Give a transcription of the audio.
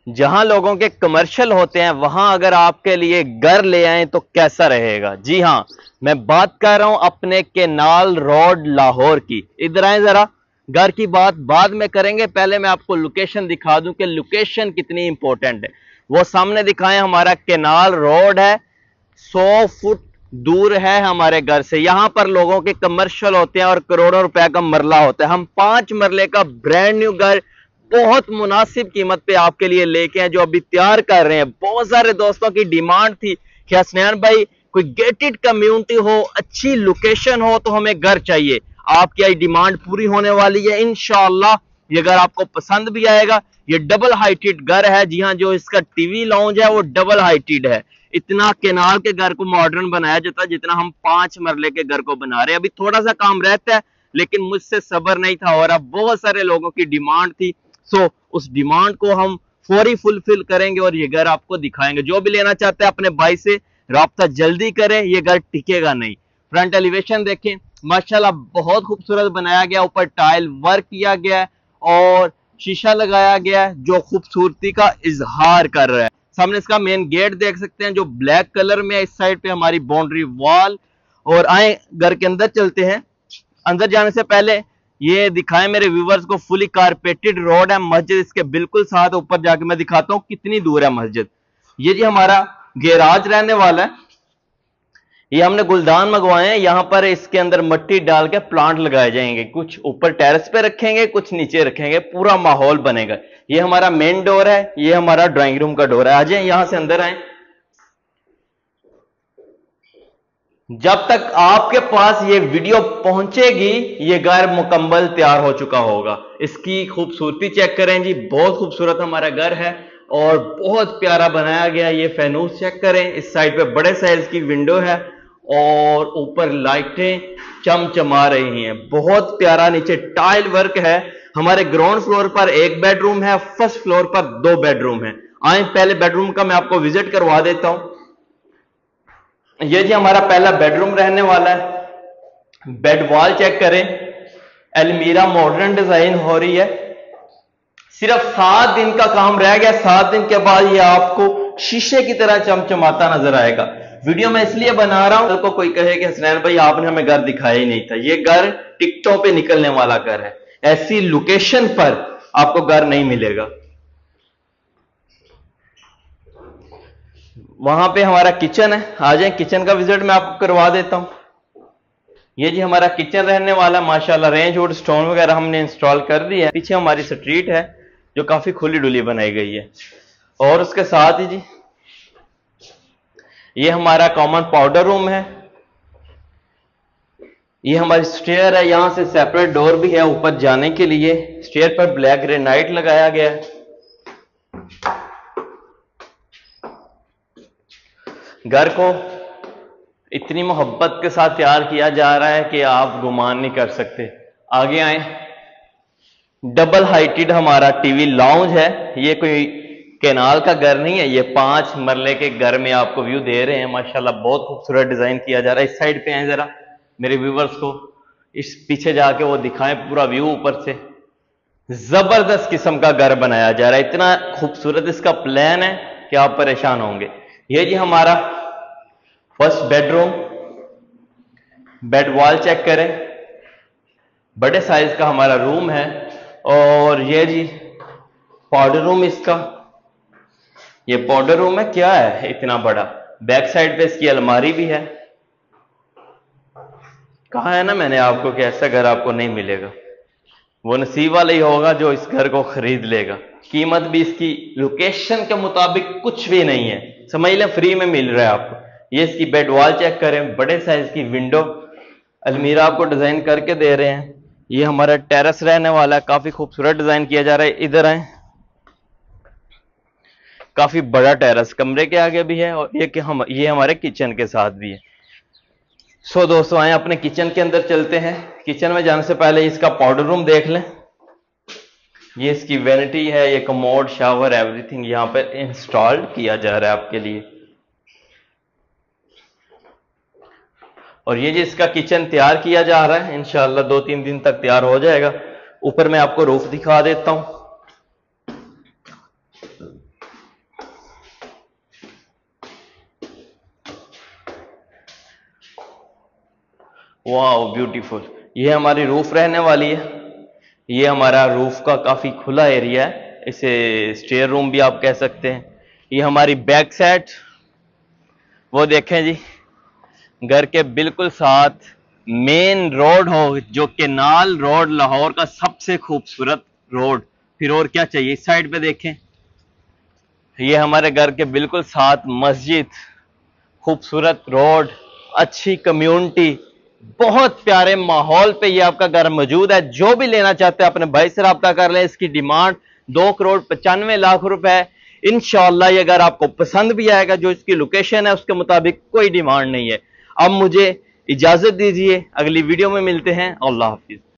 जहां लोगों के कमर्शियल होते हैं वहां अगर आपके लिए घर ले आए तो कैसा रहेगा। जी हां, मैं बात कर रहा हूं अपने केनाल रोड लाहौर की। इधर आए जरा, घर की बात बाद में करेंगे, पहले मैं आपको लोकेशन दिखा दूं कि लोकेशन कितनी इंपॉर्टेंट है। वो सामने दिखाएं, हमारा केनाल रोड है, 100 फुट दूर है हमारे घर से। यहां पर लोगों के कमर्शियल होते हैं और करोड़ों रुपए का मरला होता है। हम 5 मरले का ब्रांड न्यू घर बहुत मुनासिब कीमत पे आपके लिए लेके हैं, जो अभी तैयार कर रहे हैं। बहुत सारे दोस्तों की डिमांड थी कि हसनैन भाई कोई गेटेड कम्युनिटी हो, अच्छी लोकेशन हो, तो हमें घर चाहिए। आपकी आई डिमांड पूरी होने वाली है इंशाअल्लाह। ये घर आपको पसंद भी आएगा। ये डबल हाइटेड घर है। जी हाँ, जो इसका टीवी लाउंज है वो डबल हाइटेड है। इतना केनाल के घर को मॉडर्न बनाया जाता है जितना हम 5 मरले के घर को बना रहे हैं। अभी थोड़ा सा काम रहता है, लेकिन मुझसे सब्र नहीं था और अब बहुत सारे लोगों की डिमांड थी। सो उस डिमांड को हम फौरी फुलफिल करेंगे और ये घर आपको दिखाएंगे। जो भी लेना चाहते हैं अपने भाई से राब्ता जल्दी करें, ये घर टिकेगा नहीं। फ्रंट एलिवेशन देखें, माशाल्लाह बहुत खूबसूरत बनाया गया। ऊपर टाइल वर्क किया गया है और शीशा लगाया गया है जो खूबसूरती का इजहार कर रहा है। सामने इसका मेन गेट देख सकते हैं जो ब्लैक कलर में है। इस साइड पे हमारी बाउंड्री वॉल। और आए घर के अंदर चलते हैं। अंदर जाने से पहले ये दिखाएं मेरे व्यूवर्स को, फुली कारपेटेड रोड है। मस्जिद इसके बिल्कुल साथ, ऊपर जाके मैं दिखाता हूं कितनी दूर है मस्जिद। ये जी हमारा गैराज रहने वाला है। ये हमने गुलदान मंगवाए हैं। यहां पर इसके अंदर मिट्टी डाल के प्लांट लगाए जाएंगे। कुछ ऊपर टेरेस पे रखेंगे, कुछ नीचे रखेंगे, पूरा माहौल बनेगा। ये हमारा मेन डोर है, ये हमारा ड्राइंग रूम का डोर है। आ जाए यहां से अंदर आए। जब तक आपके पास ये वीडियो पहुंचेगी ये घर मुकम्मल तैयार हो चुका होगा। इसकी खूबसूरती चेक करें जी, बहुत खूबसूरत हमारा घर है और बहुत प्यारा बनाया गया। ये फैनूस चेक करें, इस साइड पे बड़े साइज की विंडो है और ऊपर लाइटें चमचमा रही हैं। बहुत प्यारा नीचे टाइल वर्क है। हमारे ग्राउंड फ्लोर पर एक बेडरूम है, फर्स्ट फ्लोर पर 2 बेडरूम है। आए पहले बेडरूम का मैं आपको विजिट करवा देता हूं। ये जी हमारा पहला बेडरूम रहने वाला है। बेड वॉल चेक करें, अलमीरा मॉडर्न डिजाइन हो रही है। सिर्फ 7 दिन का काम रह गया। 7 दिन के बाद ये आपको शीशे की तरह चमचमाता नजर आएगा। वीडियो में इसलिए बना रहा हूं को कोई कहे कि हसनैन भाई आपने हमें घर दिखाया ही नहीं था। ये घर टिकटॉक पे निकलने वाला घर है। ऐसी लोकेशन पर आपको घर नहीं मिलेगा। वहां पे हमारा किचन है। आ जाए, किचन का विजिट मैं आपको करवा देता हूं। ये जी हमारा किचन रहने वाला। माशाल्लाह रेंज वुड स्टोन वगैरह हमने इंस्टॉल कर दी है। पीछे हमारी स्ट्रीट है जो काफी खुली डुली बनाई गई है। और उसके साथ ही जी ये हमारा कॉमन पाउडर रूम है। ये हमारी स्टेयर है, यहां से सेपरेट डोर भी है ऊपर जाने के लिए। स्टेयर पर ब्लैक ग्रेनाइट लगाया गया है। घर को इतनी मोहब्बत के साथ तैयार किया जा रहा है कि आप गुमान नहीं कर सकते। आगे आए, डबल हाइटेड हमारा टीवी लाउंज है। ये कोई केनाल का घर नहीं है, ये 5 मरले के घर में आपको व्यू दे रहे हैं। माशाल्लाह बहुत खूबसूरत डिजाइन किया जा रहा है। इस साइड पे आए जरा, मेरे व्यूवर्स को इस पीछे जाके वो दिखाएं पूरा व्यू ऊपर से। जबरदस्त किस्म का घर बनाया जा रहा है। इतना खूबसूरत इसका प्लान है कि आप परेशान होंगे। ये जी हमारा first bedroom. Bed wall check करें, बड़े साइज का हमारा रूम है। और ये जी पाउडर रूम इसका। ये पाउडर रूम है, क्या है इतना बड़ा। बैक साइड पे इसकी अलमारी भी है। कहा है ना मैंने आपको कि ऐसा घर आपको नहीं मिलेगा। वो नसीब वाला ही होगा जो इस घर को खरीद लेगा। कीमत भी इसकी लोकेशन के मुताबिक कुछ भी नहीं है, समझ लें फ्री में मिल रहा है आपको। ये इसकी बेड वॉल चेक करें, बड़े साइज की विंडो, अलमीरा आपको डिजाइन करके दे रहे हैं। ये हमारा टेरेस रहने वाला है, काफी खूबसूरत डिजाइन किया जा रहा है। इधर आए, काफी बड़ा टेरेस कमरे के आगे भी है और ये हमारे किचन के साथ भी है। सो दोस्तों आए अपने किचन के अंदर चलते हैं। किचन में जाने से पहले इसका पाउडर रूम देख लें। ये इसकी वैनिटी है, ये कमोड, शावर, एवरीथिंग यहां पर इंस्टॉल्ड किया जा रहा है आपके लिए। और ये जो इसका किचन तैयार किया जा रहा है, इंशाल्लाह 2-3 दिन तक तैयार हो जाएगा। ऊपर मैं आपको रूफ दिखा देता हूं। वाह ब्यूटीफुल। ये हमारी रूफ रहने वाली है। ये हमारा रूफ का काफी खुला एरिया है, इसे स्टेयर रूम भी आप कह सकते हैं। ये हमारी बैक साइड, वो देखें जी, घर के बिल्कुल साथ मेन रोड हो, जो केनाल रोड लाहौर का सबसे खूबसूरत रोड, फिर और क्या चाहिए। इस साइड पे देखें, ये हमारे घर के बिल्कुल साथ मस्जिद, खूबसूरत रोड, अच्छी कम्युनिटी, बहुत प्यारे माहौल पे ये आपका घर मौजूद है। जो भी लेना चाहते हैं अपने भाई से रब्ता कर लें। इसकी डिमांड 2,95,00,000 रुपए है। इंशाअल्लाह ये घर आपको पसंद भी आएगा। जो इसकी लोकेशन है उसके मुताबिक कोई डिमांड नहीं है। अब मुझे इजाजत दीजिए, अगली वीडियो में मिलते हैं। अल्लाह हाफिज।